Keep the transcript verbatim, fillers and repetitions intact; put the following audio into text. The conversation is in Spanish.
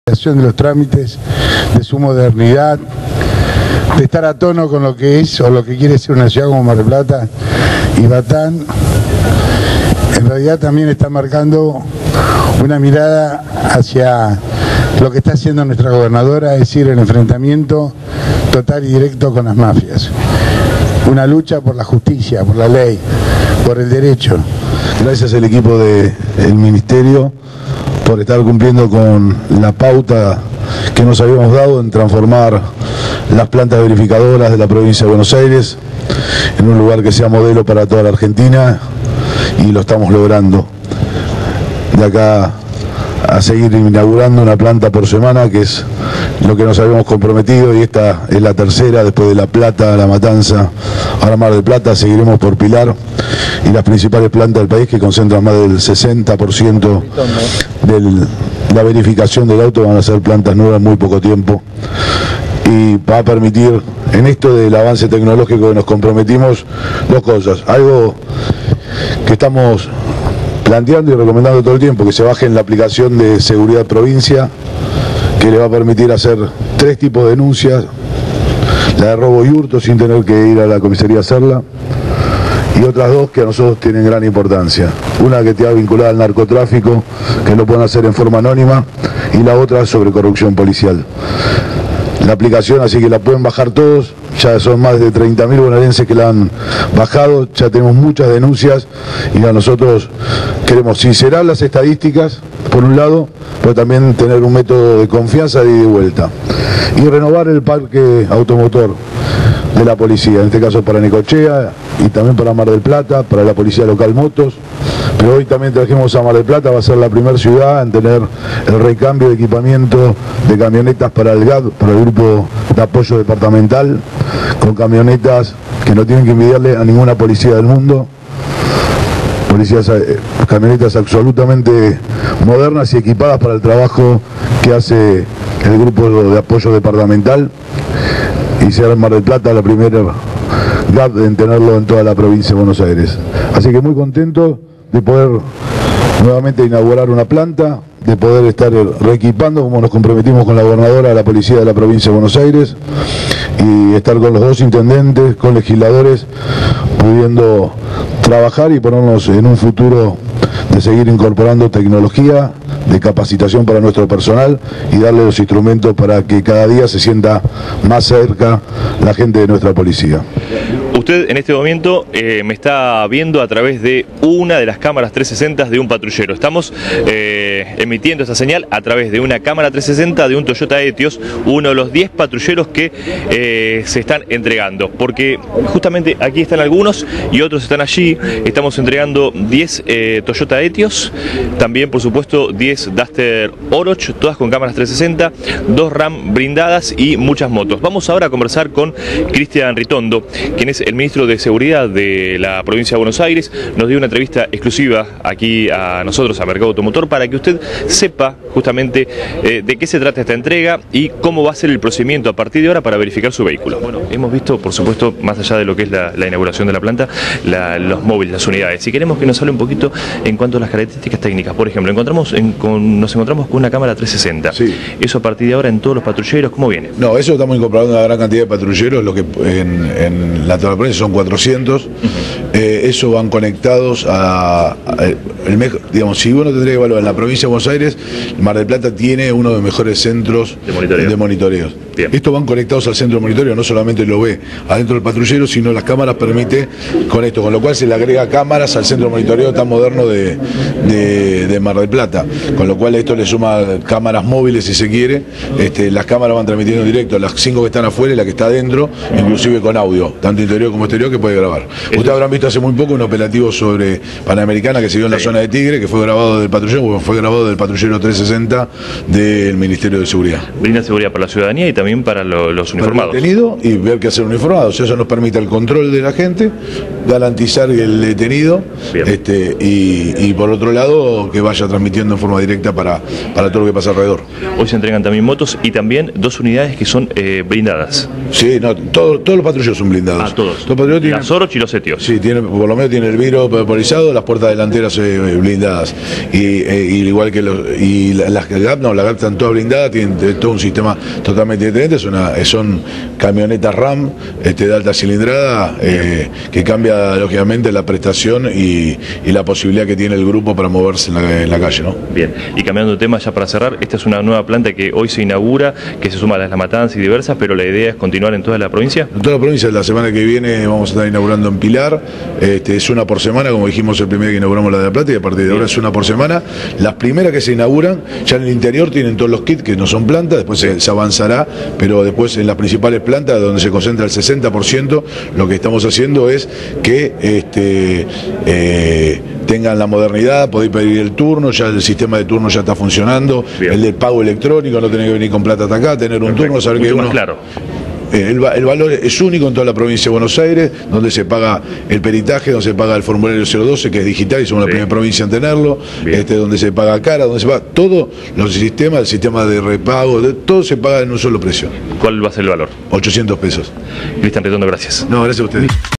de los trámites, de su modernidad, de estar a tono con lo que es o lo que quiere ser una ciudad como Mar del Plata y Batán. En realidad también está marcando una mirada hacia lo que está haciendo nuestra gobernadora, es decir, el enfrentamiento total y directo con las mafias. Una lucha por la justicia, por la ley, por el derecho. Gracias al equipo del Ministerio por estar cumpliendo con la pauta que nos habíamos dado en transformar las plantas verificadoras de la provincia de Buenos Aires en un lugar que sea modelo para toda la Argentina, y lo estamos logrando. De acá a seguir inaugurando una planta por semana, que es lo que nos habíamos comprometido, y esta es la tercera, después de La Plata, La Matanza, ahora Mar del Plata. Seguiremos por Pilar y las principales plantas del país, que concentran más del sesenta por ciento de la verificación del auto, van a ser plantas nuevas en muy poco tiempo, y va a permitir, en esto del avance tecnológico que nos comprometimos, dos cosas: algo que estamos planteando y recomendando todo el tiempo, que se baje en la aplicación de Seguridad Provincia, que le va a permitir hacer tres tipos de denuncias: la de robo y hurto sin tener que ir a la comisaría a hacerla, y otras dos que a nosotros tienen gran importancia: una que está vinculada al narcotráfico, que lo pueden hacer en forma anónima, y la otra sobre corrupción policial. La aplicación, así que la pueden bajar todos, ya son más de treinta mil bonaerenses que la han bajado, ya tenemos muchas denuncias, y a nosotros queremos sincerar las estadísticas, por un lado, pero también tener un método de confianza de ida y vuelta, y renovar el parque automotor de la policía, en este caso para Necochea y también para Mar del Plata, para la Policía Local Motos. Pero hoy también trajimos a Mar del Plata, va a ser la primera ciudad en tener el recambio de equipamiento de camionetas para el G A D, para el Grupo de Apoyo Departamental, con camionetas que no tienen que envidiarle a ninguna policía del mundo. Policías, eh, camionetas absolutamente modernas y equipadas para el trabajo que hace el Grupo de Apoyo Departamental, y será en Mar del Plata la primera G A D en tenerlo en toda la provincia de Buenos Aires. Así que muy contento de poder nuevamente inaugurar una planta, de poder estar reequipando, como nos comprometimos con la gobernadora, a la policía de la provincia de Buenos Aires, y estar con los dos intendentes, con legisladores, pudiendo trabajar y ponernos en un futuro de seguir incorporando tecnología, de capacitación para nuestro personal, y darle los instrumentos para que cada día se sienta más cerca la gente de nuestra policía. Usted en este momento eh, me está viendo a través de una de las cámaras trescientos sesenta de un patrullero. Estamos eh, emitiendo esta señal a través de una cámara trescientos sesenta de un Toyota Etios, uno de los diez patrulleros que eh, se están entregando, porque justamente aquí están algunos y otros están allí. Estamos entregando diez eh, Toyota Etios, también por supuesto diez Duster Oroch, todas con cámaras trescientos sesenta, dos RAM blindadas y muchas motos. Vamos ahora a conversar con Cristian Ritondo, quien es el ministro de Seguridad de la provincia de Buenos Aires. Nos dio una entrevista exclusiva aquí a nosotros, a Mercado Automotor, para que usted sepa justamente eh, de qué se trata esta entrega y cómo va a ser el procedimiento a partir de ahora para verificar su vehículo. Bueno, hemos visto, por supuesto, más allá de lo que es la, la inauguración de la planta, la, los móviles, las unidades. Si queremos que nos hable un poquito en cuanto a las características técnicas, por ejemplo, encontramos en, con, nos encontramos con una cámara trescientos sesenta. Sí. Eso a partir de ahora en todos los patrulleros, ¿cómo viene? No, eso estamos incorporando una gran cantidad de patrulleros, lo que en, en la total provincia son cuatrocientos. Uh-huh. eh, eso van conectados a, a el mejor, digamos, si uno tendría que evaluar en la provincia de Buenos Aires, Mar del Plata tiene uno de los mejores centros de monitoreo. De monitoreos. Bien. Estos van conectados al centro de monitoreo, no solamente lo ve adentro del patrullero, sino las cámaras permite con esto, con lo cual se le agrega cámaras al centro de monitoreo tan moderno de, de, de Mar del Plata, con lo cual esto le suma cámaras móviles si se quiere. Este, las cámaras van transmitiendo en directo, las cinco que están afuera y la que está adentro, inclusive con audio, tanto interior como exterior, que puede grabar. Ustedes habrán visto hace muy poco un operativo sobre Panamericana que se dio en la zona de Tigre, que fue grabado del patrullero, fue grabado del patrullero trescientos sesenta del Ministerio de Seguridad. Brinda seguridad para la ciudadanía y también para lo, los uniformados. Para el detenido y ver qué hacer uniformados. Eso nos permite el control de la gente, garantizar el detenido, este, y, y por otro lado que vaya transmitiendo en forma directa para, para todo lo que pasa alrededor. Hoy se entregan también motos y también dos unidades que son eh, blindadas. Sí, no, todo, todos los patrulleros son blindados. Ah, todos. Todos los patrulleros tienen... Las Oroch y los Etios. Sí, tienen tiene, por lo menos tiene el vidrio vaporizado, las puertas delanteras eh, blindadas. Y, eh, y igual que los, y las G A P, no, las G A P están todas blindadas, tienen todo un sistema totalmente diferente, es una, son camionetas RAM este, de alta cilindrada, eh, que cambia lógicamente la prestación y, y la posibilidad que tiene el grupo para moverse en la, en la calle, ¿no? Bien, y cambiando de tema ya para cerrar, esta es una nueva planta que hoy se inaugura, que se suma a las La Matanza y diversas, pero la idea es continuar en toda la provincia. En toda la provincia, la semana que viene vamos a estar inaugurando en Pilar, este, es una por semana, como dijimos el primer día que inauguramos la de La Plata, y a partir de ahora es una por semana. Las primeras que se inauguran, ya en el interior tienen todos los kits que no son plantas, después se, se avanzará, pero después en las principales plantas, donde se concentra el sesenta por ciento, lo que estamos haciendo es que este, eh, tengan la modernidad, podéis pedir el turno, ya el sistema de turno ya está funcionando, bien. El del pago electrónico, no tener que venir con plata hasta acá, tener un Perfecto. turno, saber Mucho que uno... más claro. El, el valor es único en toda la provincia de Buenos Aires, donde se paga el peritaje, donde se paga el formulario cero doce, que es digital y somos sí. la primera provincia en tenerlo, este, donde se paga cara, donde se paga todo, los sistemas, el sistema de repago, de, todo se paga en un solo precio. ¿Cuál va a ser el valor? ochocientos pesos. Cristian Ritondo, gracias. No, gracias a ustedes.